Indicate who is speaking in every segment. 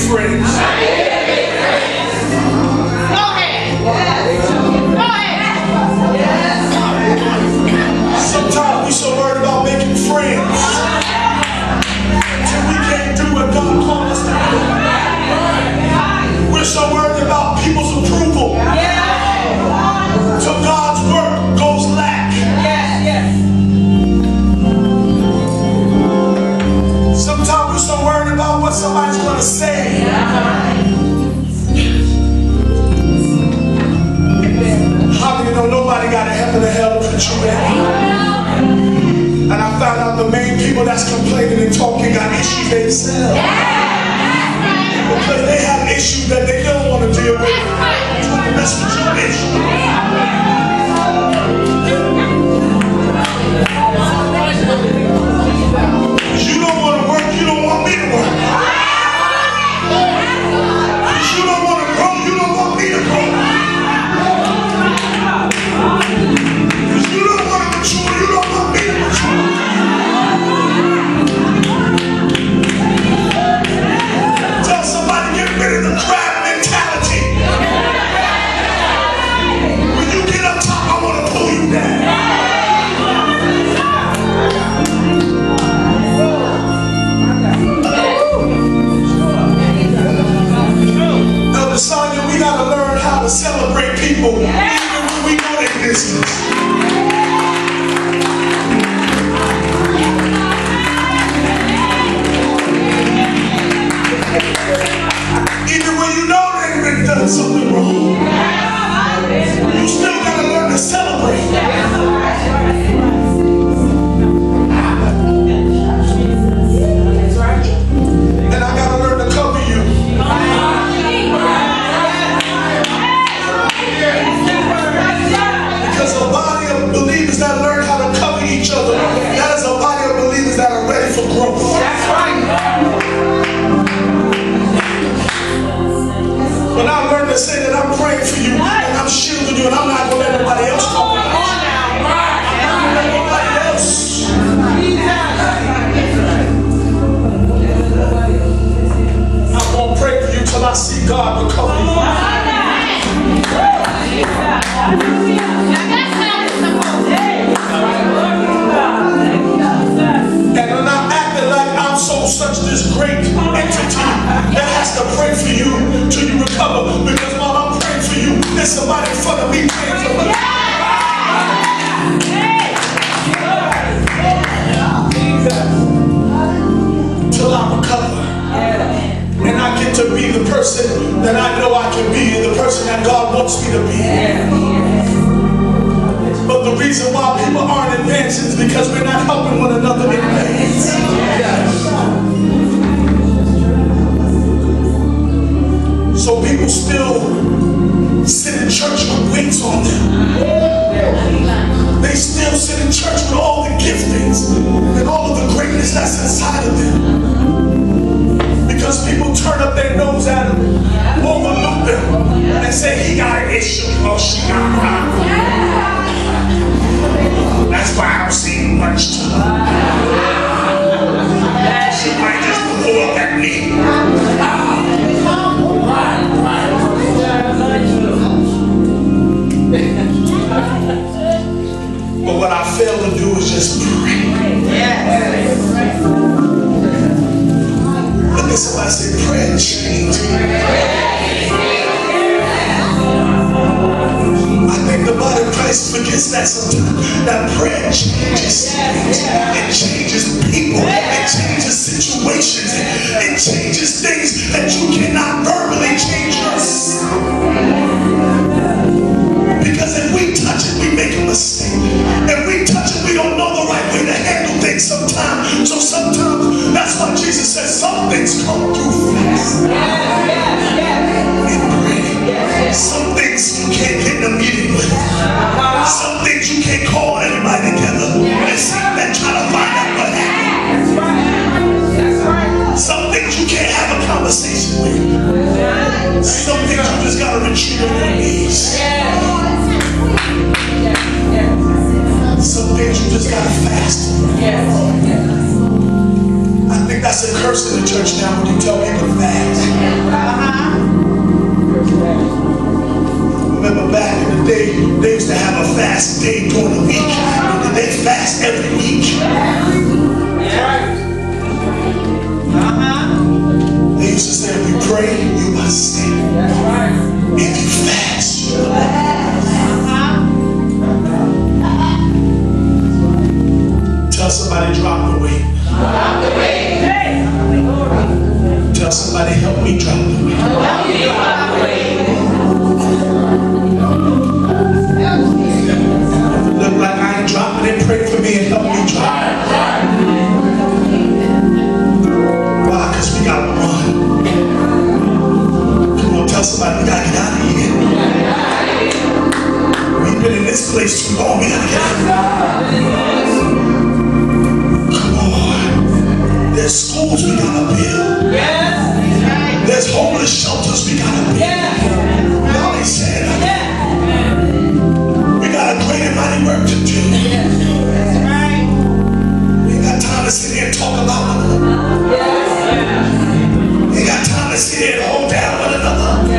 Speaker 1: friends.
Speaker 2: Go ahead. Go ahead.
Speaker 1: Sometimes we're so worried about making friends till we can't do what God called us to do. We're so worried about people's approval till God's work goes lack. Sometimes we're so worried about what somebody's going to say. How do you know nobody got a heaven or hell to put you in? And I found out the main people that's complaining and talking got issues themselves. Because they have issues that they don't want to deal with. That's what your issue. You don't want to work, you don't want me to work. You don't want to grow, you don't want me to grow. You don't want to mature, you don't want me to mature. Tell somebody, get rid of the crab mentality. When you get up top, I want to pull you down. Elder Sonia, we got to learn how to celebrate people even when we know their business. Even when you know they've been done something wrong, you still got to learn to celebrate. And I got to learn to cover you. Because a body of believers that learn how to cover each other, that is a body of believers that are ready for growth. When I learn to say that I'm praying for you and I'm shielding you and I'm not going to let nobody else talk about you. I'm not going to let nobody else. I'm going to pray for you till I see God recover you. And I'm not acting like I'm such this great entity that has to pray for you till you recover. Because while I'm praying for you, there's somebody in front of me praying for me. Till I recover. And I get to be the person that I know I can be and the person that God wants me to be. But the reason why people aren't advancing is because we're not helping one another advance. So people still sit in church with weights on them. They still sit in church with all the giftings and all of the greatness that's inside of them. Because people turn up their nose at them, overlook them, and say, he got an issue, or she got a problem. That's why I don't see much to her. She might just pull up at me. But what I fail to do is just pray. Look at somebody say, prayer change. I think the body of Christ forgets that sometimes. That prayer changes things. It changes people. It changes situations. It changes things that you cannot verbally change yourself. Because if we touch it, we make a mistake. If we touch it, we don't know the right way to handle things sometimes. So sometimes, that's why Jesus says some things come through fast. In prayer. Some things you can't get in a meeting with. Some things you can't call everybody together and sit and try to find out what happened. Some things you can't have a conversation with. Some things you just got to retreat on your knees. Some things you just got to fast. I think that's That's a curse in the church now when you tell people to fast. Remember back in the day, they used to have a fast day during the week. And they fast every week. They used to say, if you pray, you must stand. If you fast, you tell somebody, drop the weight.
Speaker 2: Drop the weight.
Speaker 1: Tell somebody, help me drop the weight.
Speaker 2: Help me drop the weight.
Speaker 1: Look like I ain't dropping it, pray for me and help me drop it. Why? Because we got to run. Come on, tell somebody, we got to get out of here. We've been in this place too long, we got to get out of here. Come on. There's schools we got to build. There's homeless shelters we got to build. Y'all ain't saying that. We got a great and mighty work to do. We ain't got time to sit here and talk about one another. We ain't got time to sit here and hold down one another.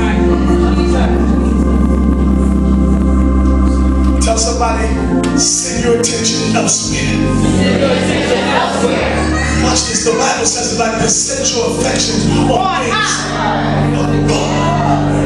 Speaker 1: Tell somebody, send your attention elsewhere. Watch this. The Bible says it like this: set your affections on things above.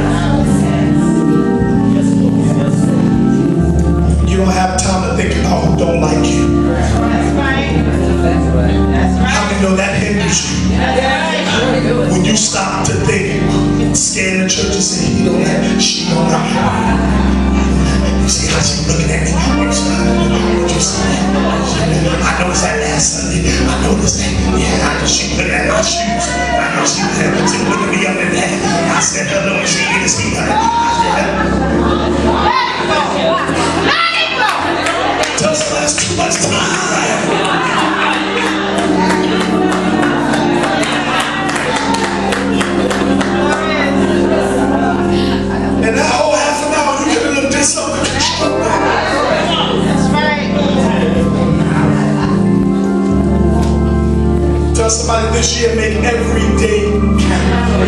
Speaker 1: You don't have time to think about who don't like you.
Speaker 2: That's right.
Speaker 1: How many know that hinders you? When you stop to think, scan the church and say, he don't like me, she don't like me. You see how she looking at me? What you see? I noticed that last Sunday. I noticed that. Yeah, I know she looking at my shoes. I know she looking me up in that. I said hello and she didn't see her. I said hello. Tell us that's too much time. And that whole half an hour, you could have looked at something.
Speaker 2: That's right.
Speaker 1: Tell somebody this year, make every day count.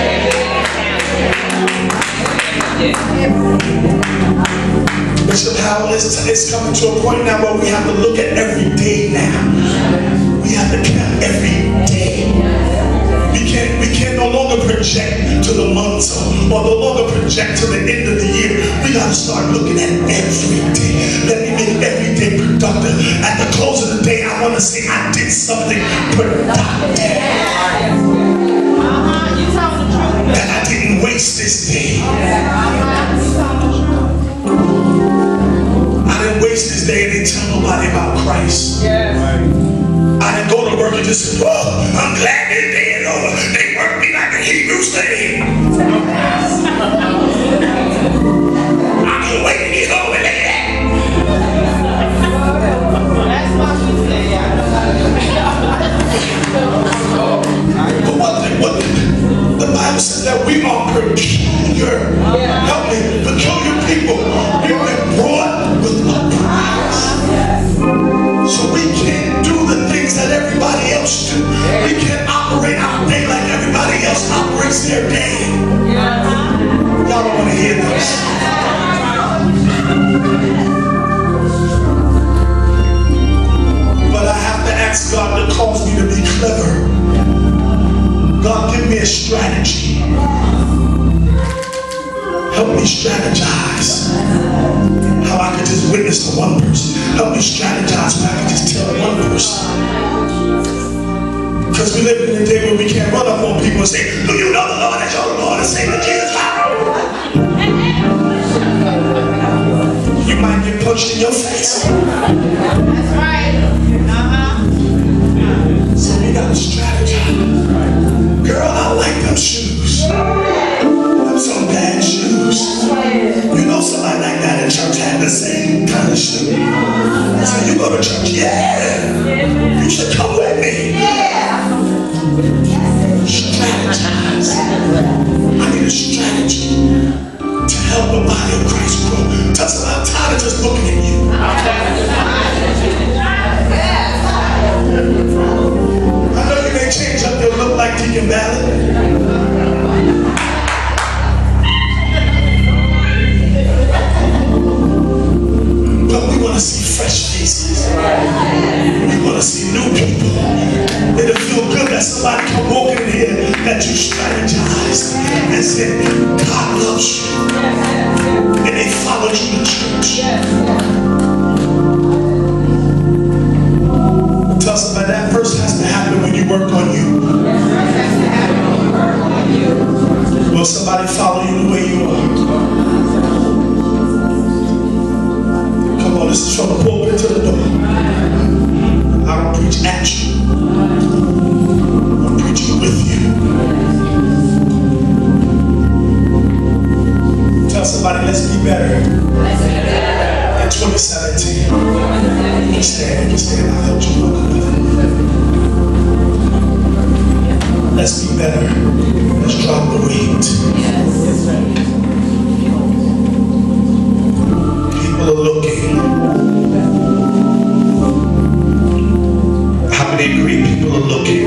Speaker 1: Bishop Howell is coming to a point now where we have to look at every day now. We have to count every day. We can no longer project to the months or no longer project to the end of the year. We got to start looking at every day. Let me make every day productive. At the close of the day, I want to say I did something productive. That I didn't waste this day. I didn't waste this day and didn't tell nobody about Christ. I didn't go to work and just say, oh, I'm glad this day is over. They worked me like a Hebrew slave. I can't wait to get home and lay that.
Speaker 2: That's what she
Speaker 1: But what the Bible says that we are peculiar. Help me, peculiar people. We've been brought with a price. So we can't do the things that everybody else do. We can't operate our day like everybody else operates their day. Y'all don't want to hear this. But I have to ask God to cause me to be clever. God, give me a strategy. Help me strategize how I can just witness to one person. Help me strategize how I can just tell one person. Because we live in a day where we can't run up on people and say, do you know the Lord as your Lord and Savior Jesus Christ? You might get punched in your face.
Speaker 2: That's right.
Speaker 1: So we got to strategize. Girl, I like them shoes. Them some bad shoes. You know somebody like that in church had the same kind of shoe. So you go to church? Yeah. You should come with me. Strategize. I need a strategy to help the body of Christ grow. Tell us, I'm tired of just looking at you. Deacon Ballard. But we want to see fresh faces. We want to see new people. It'll feel good that somebody come walking in here that you strategized and said, God loves you. And they followed you to church. Tell somebody that first has to happen when you work on you. Will somebody follow you the way you are? Come on, this is from the pulpit to the door. I don't preach at you. I'm preaching with you. Tell somebody, let's be better. In 2017. You stand, I'll help you welcome with it. Let's be better. Let's drop the weight. People are looking. How many agree people are looking?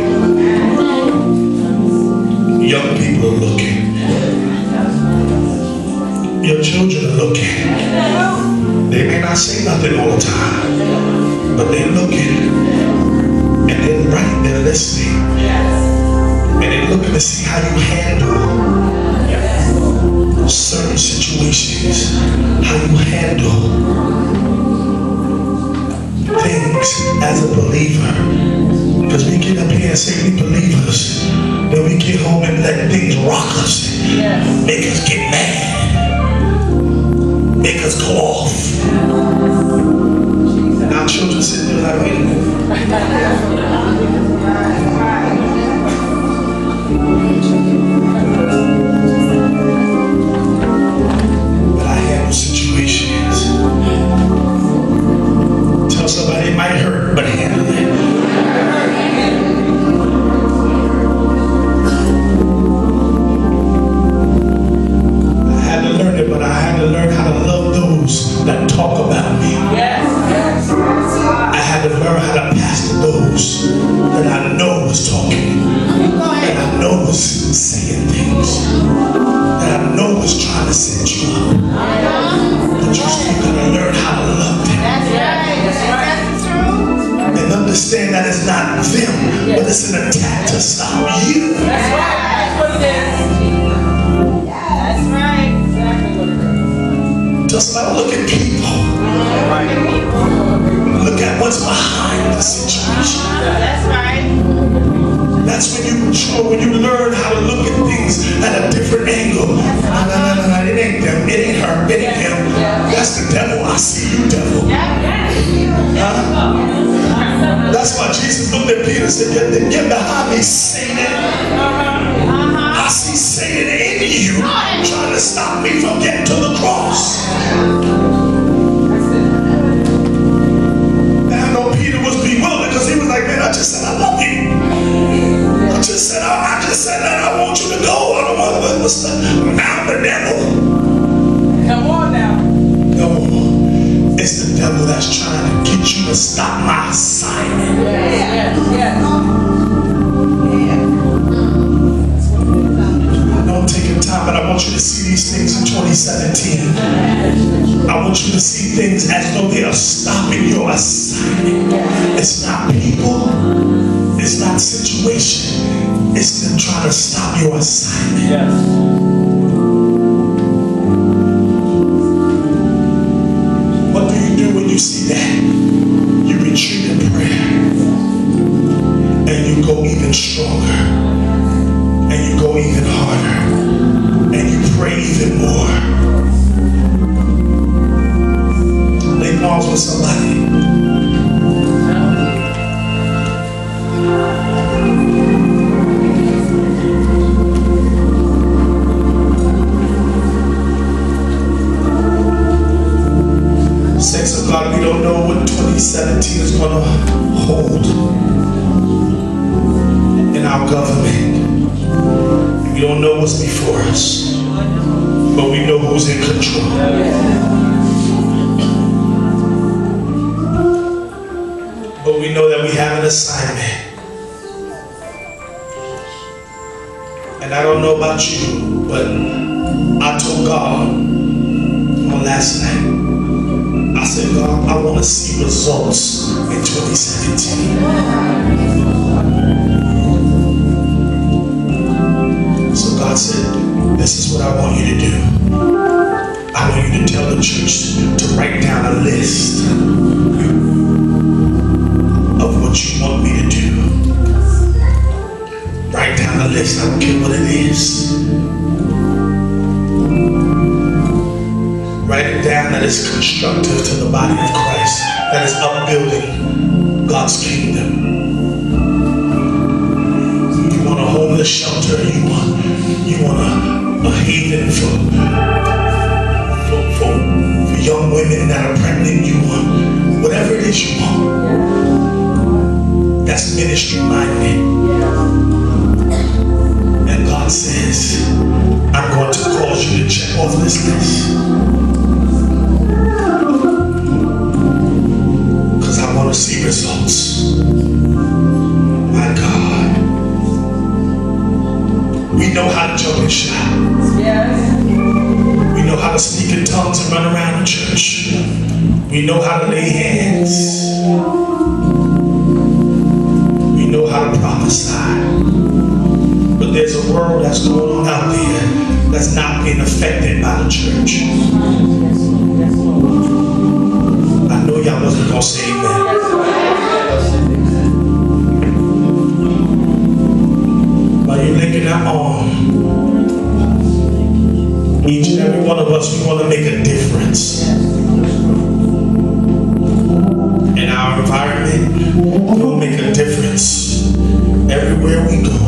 Speaker 1: Young people are looking. Your children are looking. They may not say nothing all the time, but they're looking. And they're right, they're listening. And they're looking to see how you handle certain situations, how you handle things as a believer. Because we get up here and say we believers, then we get home and let things rock us, make us get mad, make us go off. And our children sit there like, wait a minute. But I handle situations. Tell somebody it might hurt, but handle it. I had to learn it, but I had to learn how to love those that talk about me. I had to learn how to pastor those that I know was talking, that I know was saying things, that I know was trying to set you up. But you still gotta learn how to love them. And understand that it's not them, but it's an attack to stop you.
Speaker 2: That's what it is. That's right. Exactly what it is.
Speaker 1: Just like look at people. Look at what's behind the situation.
Speaker 2: That's right.
Speaker 1: That's when you mature, when you learn how to look at things at a different angle. No, it ain't them, it ain't her, it ain't him. That's the devil. I see you, devil. That's why Jesus looked at Peter and said, get behind me, Satan. I see Satan in you trying to stop me from getting to the cross. And I know Peter was bewildered because he was like, man, I just said I love you. I just said that I want you to go. I don't want to, now the devil.
Speaker 2: Come on now.
Speaker 1: No, it's the devil that's trying to get you to stop my assignment. I know I'm taking time, but I want you to see these things in 2017. I want you to see things as though they are stopping your assignment. It's not people. It's not situation. It's them trying to stop your assignment. What do you do when you see that? You retreat in prayer. And you go even stronger. And you go even harder. And you pray even more. Lay pause with somebody. Saints of God, we don't know what 2017 is going to hold in our government. We don't know what's before us, but we know who's in control. But we know that we have an assignment. And I don't know about you, but I told God on last night, I said, God, I want to see results in 2017. So God said, this is what I want you to do. I want you to tell the church to write down a list of what you want me to do. Write down a list. I don't care what it is. Write it down that is constructive to the body of Christ, that is upbuilding God's kingdom. You want a homeless shelter, you want a haven for young women that are pregnant, you want whatever it is you want. That's ministry minded. And God says, I'm going to cause you to check off this list. Because I want to see results. My God. We know how to jump and shout.
Speaker 2: Yes.
Speaker 1: We know how to speak in tongues and run around the church. We know how to lay hands. We know how to prophesy. But there's a world that's going on out there that's not being affected by the church. I know y'all wasn't going to say amen. While you're linking that arm, each and every one of us, we want to make a difference in our environment. We will make a difference everywhere we go.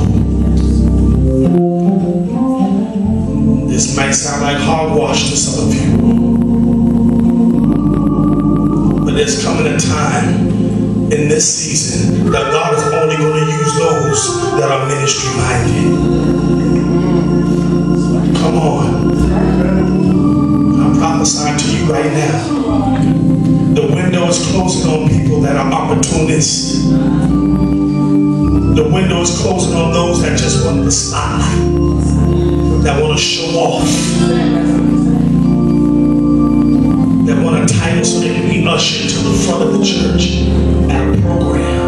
Speaker 1: This might sound like hogwash to some of you, but there's coming a time in this season that God is only going to use those that are ministry minded. Come on. I'm prophesying to you right now. The window is closing on people that are opportunists. The window is closing on those that just want the spotlight, that want to show off, that want a title so they can be ushered to the front of the church at a program.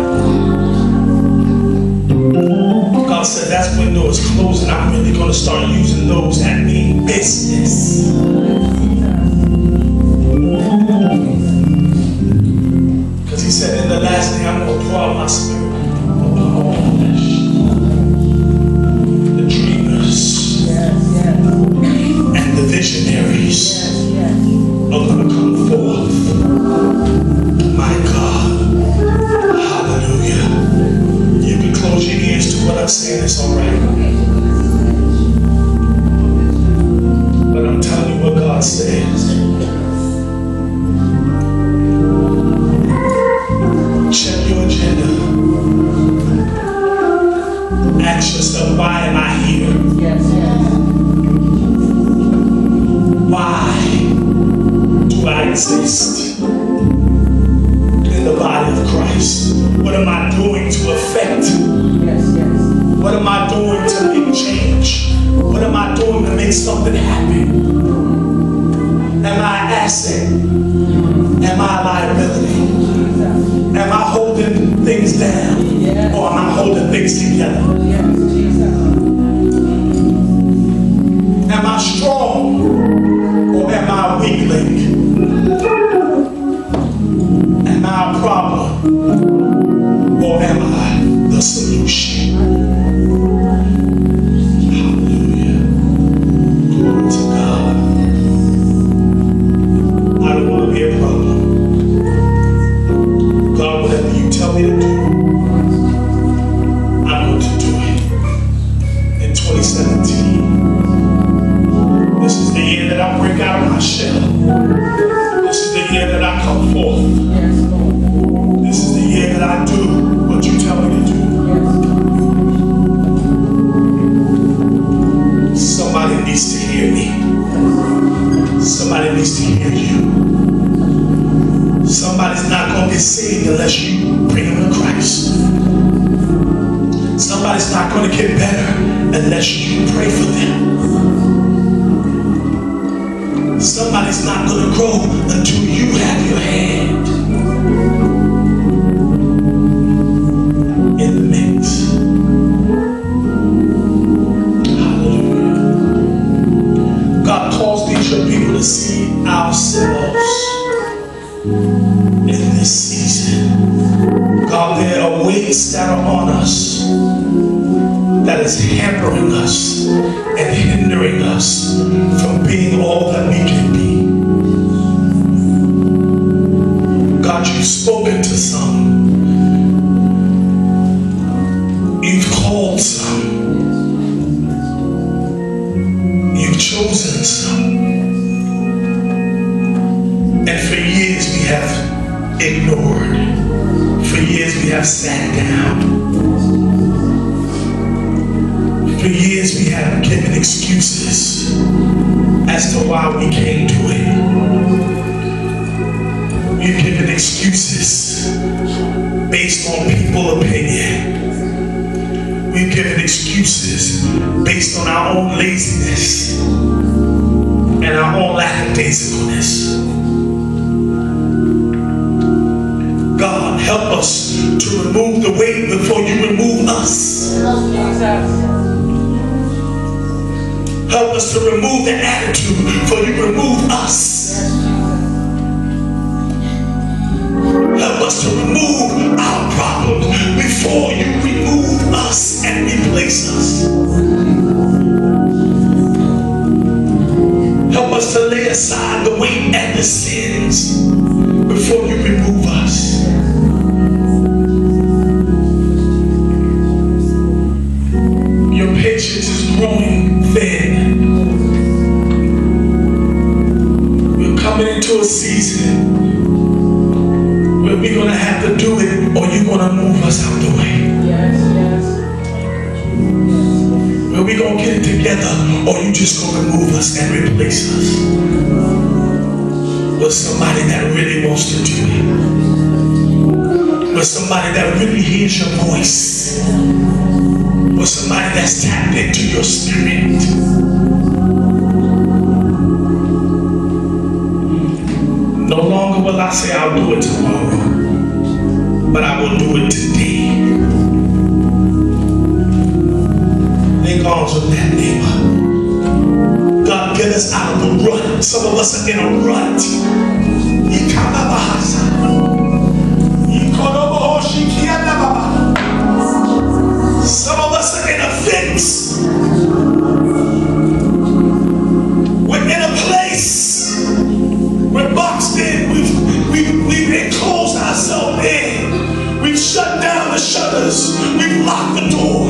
Speaker 1: God said that window is closing. I'm really going to start using those that mean business. Because he said in the last day I'm going to pour out my spirit upon all flesh. The dreamers and the visionaries are going to come forth. My God. Hallelujah. You can close your ears to what I'm saying. It's all right. But I'm telling you what God says. Check your agenda. Ask yourself, why am I here?
Speaker 2: Yes.
Speaker 1: Why do I exist in the body of Christ? What am I doing to affect?
Speaker 2: Yes.
Speaker 1: What am I doing to make change? What am I doing to make something happen? Am I an asset? Am I a liability? Am I holding things down? Or am I holding things together? Am I strong? Or am I a weak link? Am I a problem? Or am I the solution? Hallelujah. Glory to God. I don't want to be a problem. God, whatever you tell me to do, I'm going to do it. In 2017, this is the year that I break out of my shell. This is the year that I come forth. This is the year that I do what you tell me to do. Somebody needs to hear me. Somebody needs to hear you. Somebody's not going to get saved unless you bring them to Christ. Somebody's not going to get better unless unless you pray for them. Somebody's not going to grow until you have your hand in the mix. Hallelujah. God calls these young people to see ourselves in this season. God, there are weights that are on us that is hampering us and hindering us from being all that we can be. God, you've spoken to some. You've called some. You've chosen some. And for years we have ignored. For years we have sat down. For years we have given excuses as to why we can't do it. We've given excuses based on people's opinion. We've given excuses based on our own laziness and our own lackadaisicalness. God, help us to remove the weight before you remove us. Help us to remove the attitude before you remove us. Help us to remove our problems before you remove us and replace us. Help us to lay aside the weight and the sins before you remove us. Your patience is growing thin. We're coming into a season where we're going to have to do it, or you're going to move us out the way.
Speaker 2: Yes, yes.
Speaker 1: Where we're going to get it together, or you just going to move us and replace us with somebody that really wants to do it. With somebody that really hears your voice. With somebody that's tapped into your spirit. No longer will I say I'll do it tomorrow, but I will do it today. Link arms with that neighbor. God, get us out of the rut. Some of us are in a rut. Some of us are in a fix. We're in a place. We're boxed in. We've enclosed ourselves in. We've shut down the shutters. We've locked the door.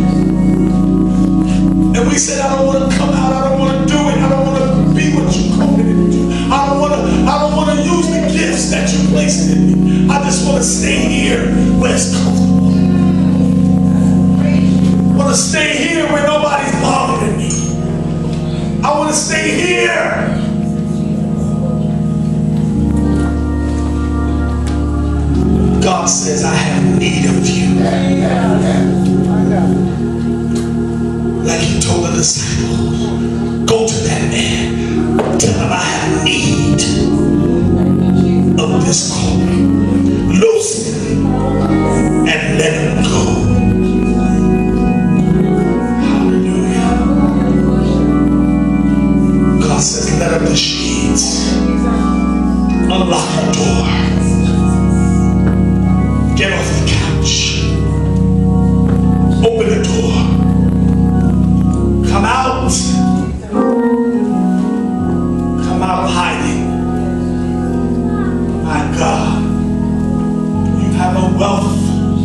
Speaker 1: And we said, I don't want to come out. I don't want to do it. I don't want to be what you called me to do. I don't want to use the gifts that you placed in me. I just want to stay here where it's comfortable. I want to stay here where nobody's bothering me. I want to stay here. God says, I have need of you. Like he told the disciples, go to that man. Tell him I have need of this calling. Loose him and let him go. Hallelujah. God says, let up the shades. Unlock the door. Get off the couch. Open the door. Come out. Come out of hiding. My God, you have a wealth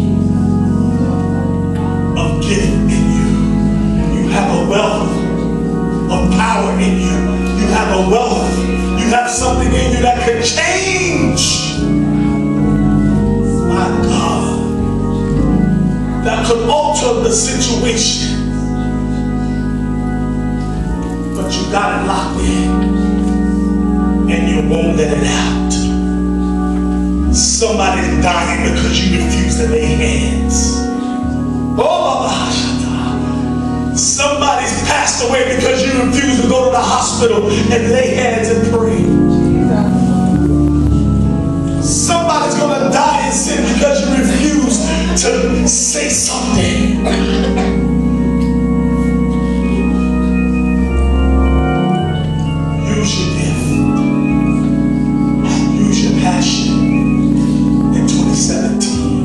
Speaker 1: of gift in you. You have a wealth of power in you. You have a wealth. You have something in you that can change. My God, that could alter the situation. But you got it locked in and you won't let it out. Somebody's dying because you refuse to lay hands. Oh, somebody refuse to go to the hospital and lay hands and pray. Somebody's going to die in sin because you refuse to say something. Use your gift. Use your passion in 2017.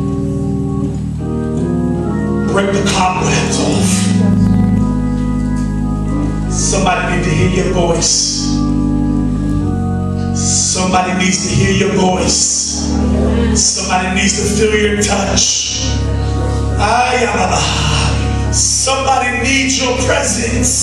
Speaker 1: Break the cobwebs off. Somebody needs to hear your voice. Somebody needs to hear your voice. Somebody needs to feel your touch. Somebody needs your presence.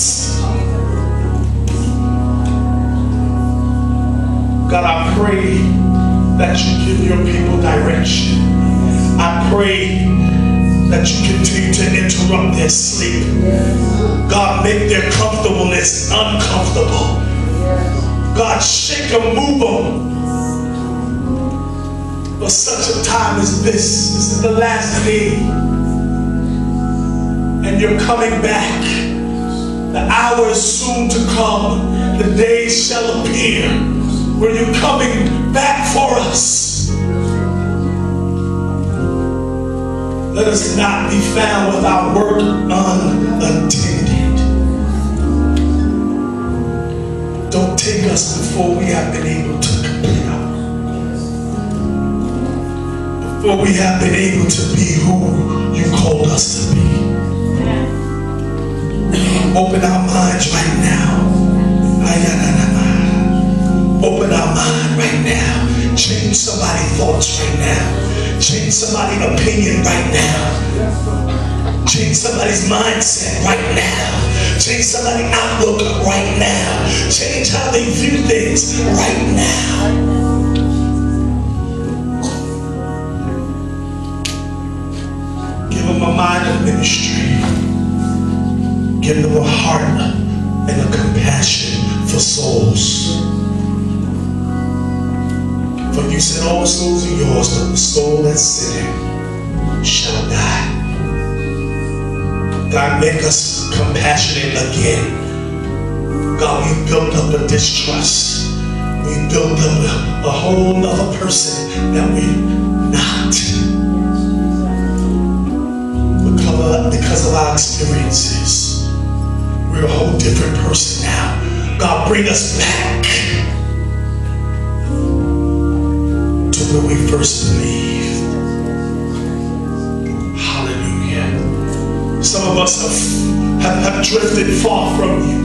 Speaker 1: God, I pray that you give your people direction. I pray that you continue to interrupt their sleep. God, make their comfortableness uncomfortable. God, shake them, move them. For such a time as this. This is the last day. And you're coming back. The hour is soon to come. The days shall appear where you're coming back for us. Let us not be found with our work unattended. Don't take us before we have been able to complete our work. Before we have been able to be who you called us to be. Open our minds right now. Open our mind right now. Change somebody's thoughts right now. Change somebody's opinion right now. Change somebody's mindset right now. Change somebody's outlook right now. Change how they view things right now. Give them a mind of ministry. Give them a heart and a compassion for souls. For you said all souls are yours, but the soul that's sinning shall die. God, make us compassionate again. God, we built up a distrust. We built up a whole other person that we're not. Because of our experiences, we're a whole different person now. God, bring us back to where we first believed. Hallelujah. Some of us have drifted far from you.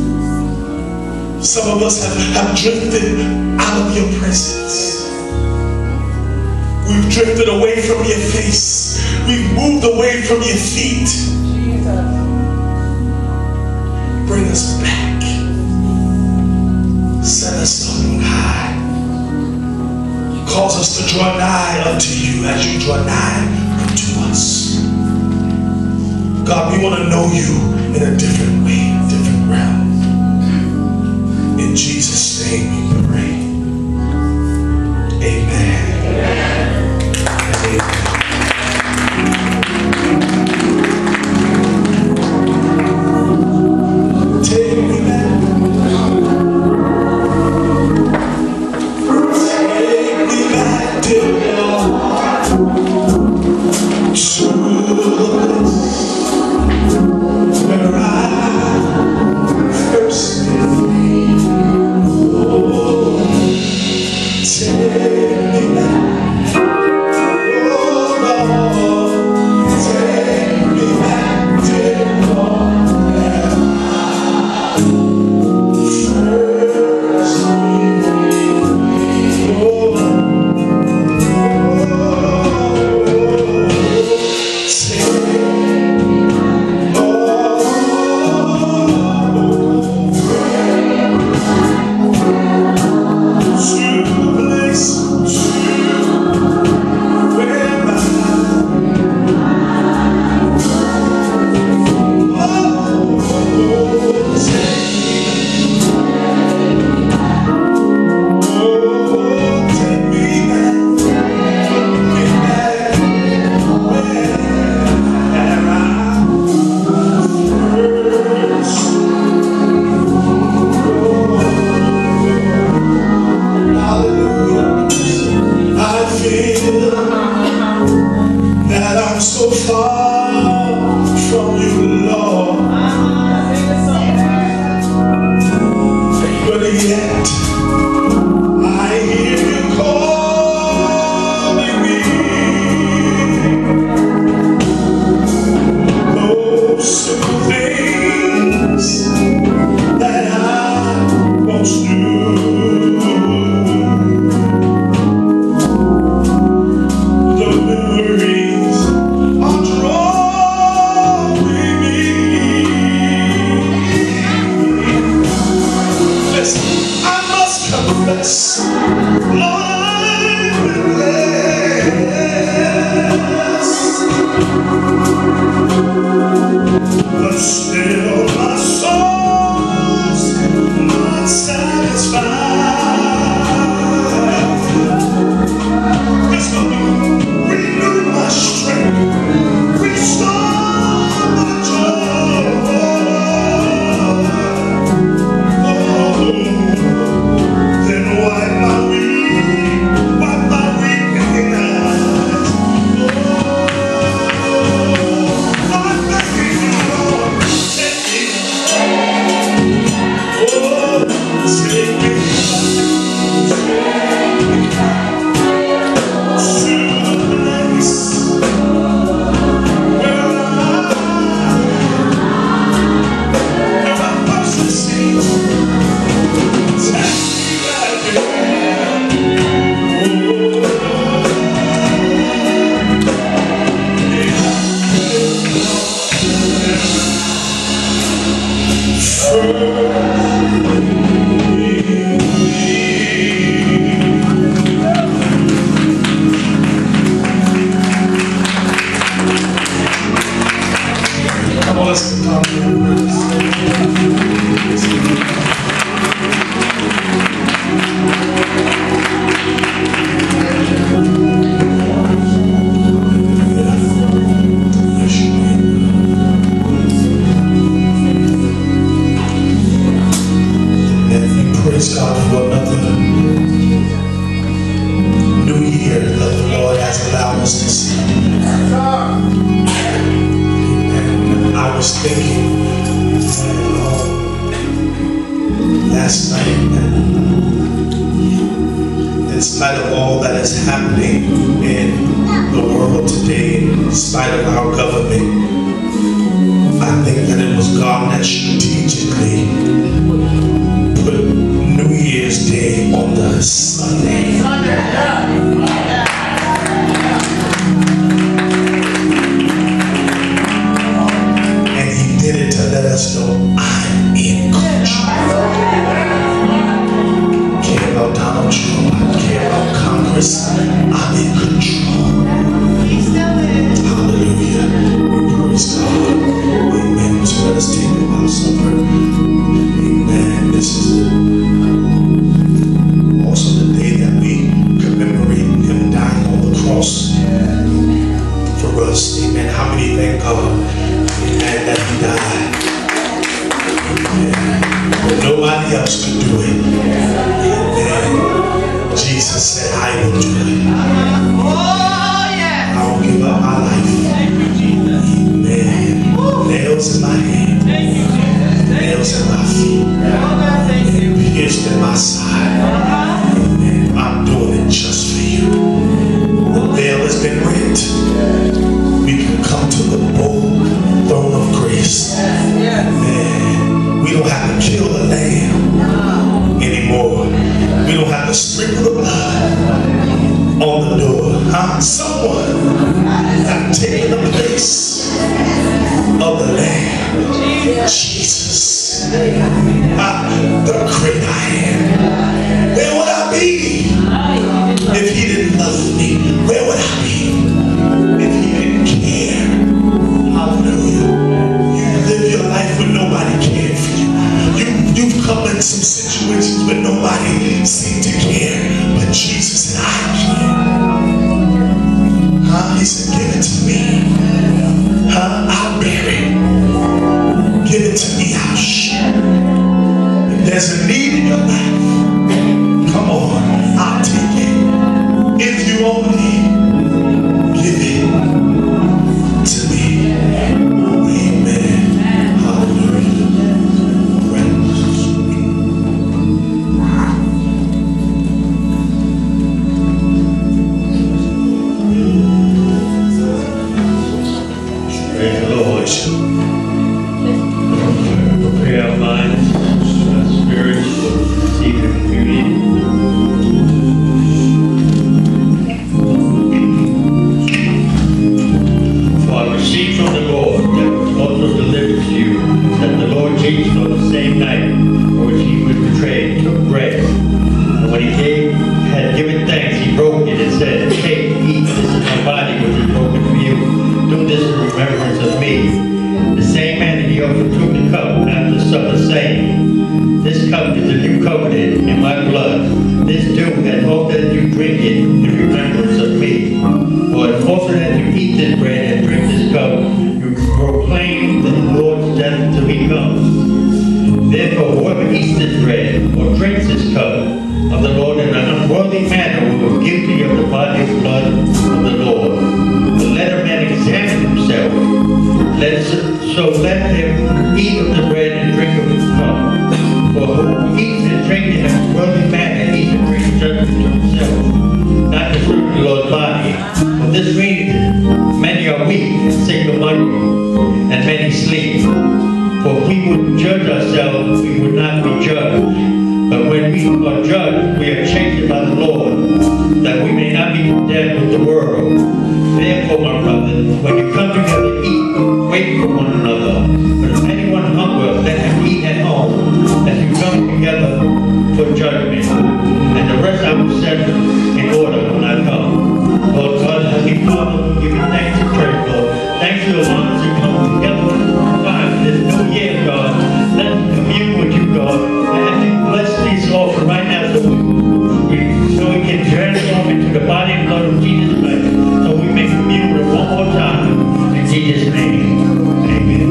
Speaker 1: Some of us have drifted out of your presence. We've drifted away from your face. We've moved away from your feet. Bring us back. Set us up on high. Cause us to draw nigh unto you as you draw nigh unto us. God, we want to know you in a different way, different realm. In Jesus' name we pray. Amen. Amen. Take me back. Take me back, dear Lord, to the place where I first believed. Oh, take me back. Oh, Lord, take me back, dear Lord, where I first believed. Oh, take yet I hear you calling me. Those simple things that I once knew, the memories are drawing me. Listen, I must confess, Lord, I've been blessed, but still my soul's not satisfied. Let's go. Renew my strength, restore my joy. Oh, then wipe my weeping eyes. Oh, I'm begging you, Lord, take me. Oh, take me to the place where I first received. Take me back there. Come on, let's come. Praise God for another new year that the Lord has allowed us to see. And I was thinking last night that in spite of all that is happening in the world today, in spite of our government, I think that it was God that strategically put New Year's Day on the Sunday. And he did it to let us know I'm in control. Care about Donald Trump, I care about Congress, I'm in control. Hallelujah. We praise God. Amen. So let us take the Lord's Supper. Amen. This is also the day that we commemorate him dying on the cross for us. Amen. How many thank God, amen, that he died? Amen. But nobody else could do it. Amen. Jesus said, I will do it. I will give up my life. Amen. Nails in my hand. Nails in my feet. Pierced in my side. Amen. I'm doing it just for you. The veil has been rent. We can come to the bold throne of grace. Amen. We don't have to kill the lamb anymore. We don't have to sprinkle the blood on the door. Someone has taken the place of the lamb. Jesus. The great I am. Where would I be if he didn't love me? Where would I be if he didn't care? Hallelujah. You live your life when nobody cared for you. You've come in some situations where nobody seemed to care, but Jesus said, I care. He said, give it to me. I'll bear it. Give it to me, I'll share. If there's a need in your life, worship.
Speaker 3: Prepare our minds, our spirits, receive the communion. For I received from the Lord that was also delivered to you, that the Lord Jesus on the same night for which he was betrayed took bread. And when he had given thanks, he broke it and said, "Take, eat, this is my body which is broken for you. Do this in remembrance of me." The same manner he also took the cup after supper, saying, "This cup is the new covenant in my blood. This do as often as you drink it in remembrance of me. For as often as you eat this bread and drink this cup, you proclaim the Lord's death till he comes. Therefore, whoever eats this bread or drinks this cup of the Lord in an unworthy manner will be guilty of the body and blood of the Lord. But let a man examine himself. So let him eat of the bread and drink of the cup. For who eats and drinks in a worthy manner eats and drinks judgment to himself, not to serve the Lord's body. For this reason, many are weak and sick among you, and many sleep. For if we would judge ourselves, we would not be judged. But when we are judged, we are chastened by the Lord, that we may not be condemned with the world. Therefore, my brothers, when you come together, eat, wait for one another. But if anyone hungers, let him eat at home, as you come together for judgment. And the rest I will set in order when I come. Lord God, Heavenly Father, we give you thanks and praise, Lord. Thanks for the honor to come together this new year, God. Let's commune with you, God. And bless these offering right now so we can transform into the body and blood of Jesus Christ, so we may commune with him one more time. In Jesus' name, amen.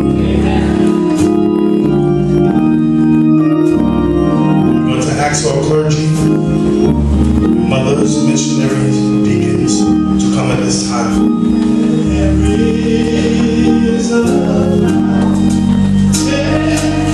Speaker 1: I'm going to ask our clergy, mothers, missionaries, deacons to come at this time. There is a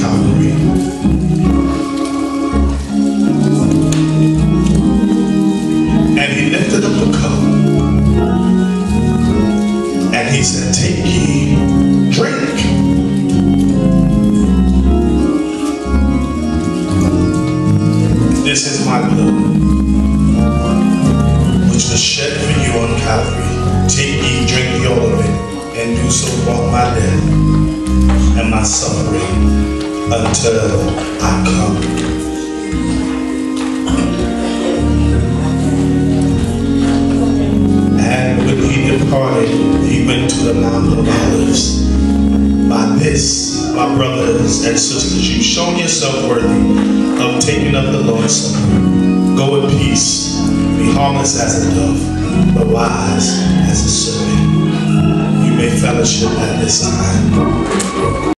Speaker 1: Calvary. And he lifted up the cup. And he said, take ye, drink. This is my blood, which was shed for you on Calvary. Take ye, drink ye all of it, and do so walk my death and my suffering until I come. And when he departed, he went to the Mount of Olives. By this, my brothers and sisters, you've shown yourself worthy of taking up the Lord's Supper. Go in peace, be harmless as a dove, but wise as a serpent. You may fellowship at this time.